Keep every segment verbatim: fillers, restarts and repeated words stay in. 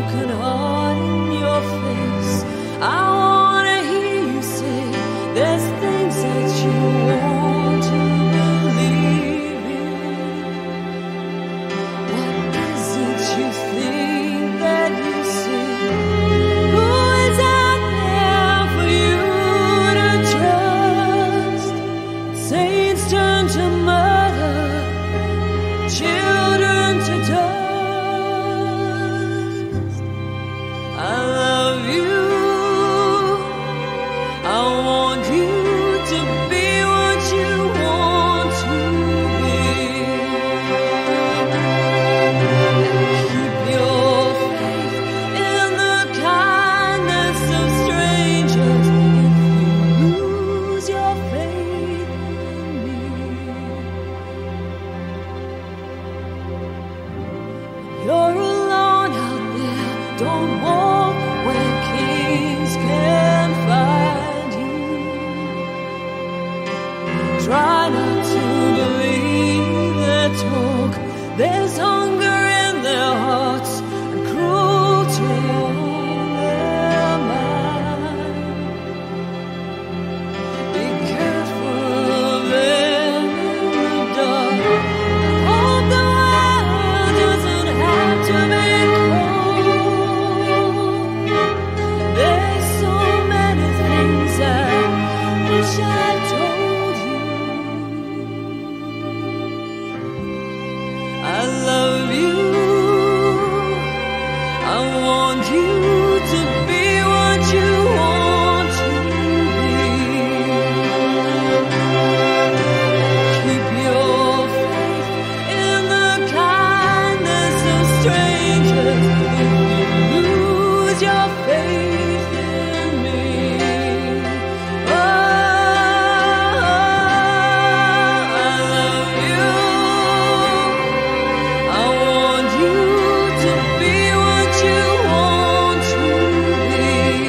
broken heart in your face. I wanna hear you say there's things that you want to believe in. What is it you think that you see? Who is out there for you to trust? Saints turn to murder, children to dust. I love you. I want you to be what you want to be. Keep your faith in the kindness of strangers. If you lose your faith in me, you're alone out there. Don't walk where kings can find you. Try not to believe their talk. There's hunger in their hearts and cruelty on their mind. Be careful of them in the dark. Hope the world doesn't have to be cold. There's so many things I wish I told you. I love you. I want you to be what you want to be. Keep your faith in the kindness of strangers. If you lose your faith in me, oh, I love you. I want you to be what you want to be.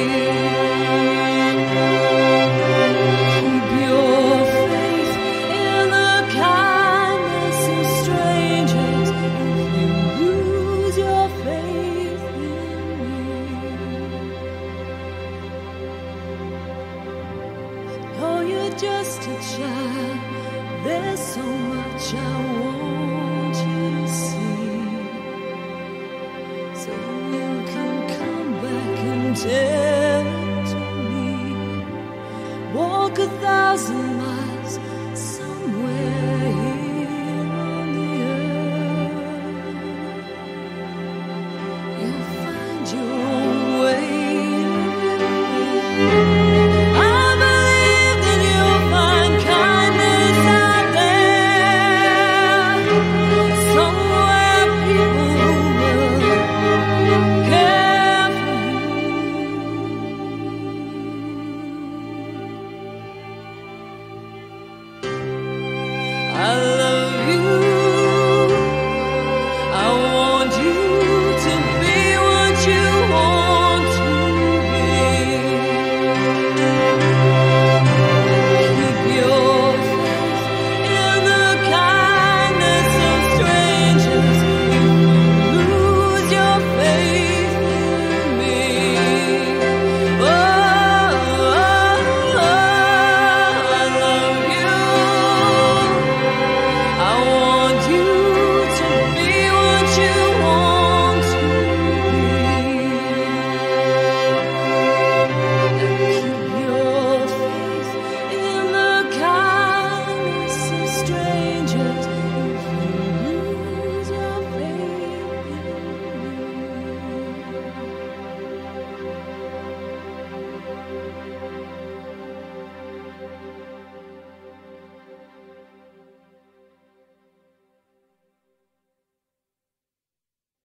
Keep your faith in the kindness of strangers. If you lose your faith in me, know you're just a child. There's so much I want you to see, so you can come back and tell it to me. Walk a thousand miles somewhere here on the earth. You'll find your own way. I believe that you'll find kindness out there, somewhere people who will care for you. I